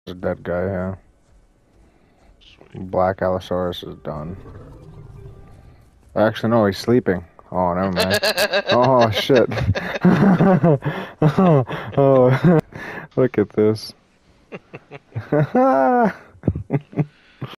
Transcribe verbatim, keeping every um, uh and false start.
a dead guy, yeah. Sweet. Black Allosaurus is done. Actually, no, he's sleeping. Oh, never mind. Oh, shit. Oh, oh, look at this.